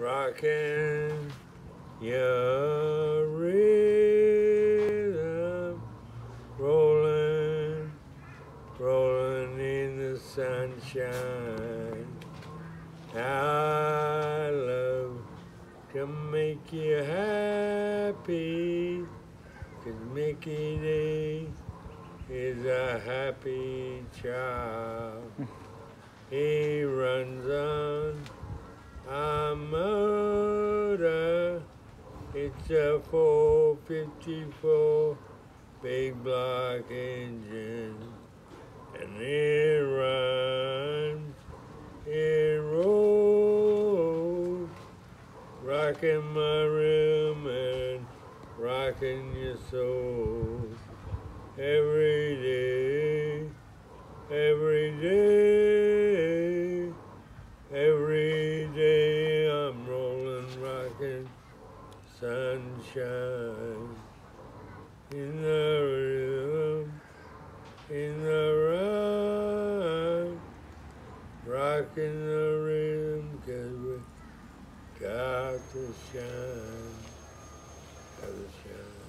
rocking your rhythm, rolling, rolling in the sunshine. I love to make you happy, 'cause Mickey D is a happy child. He runs on a motor. It's a 454 big block engine, and it runs, it rolls, rocking my rhythm and rocking your soul. Every day, every day, every day I'm rolling, rocking, sunshine. In the rhythm, in the rocking the rhythm, 'cause we got to shine, got to shine.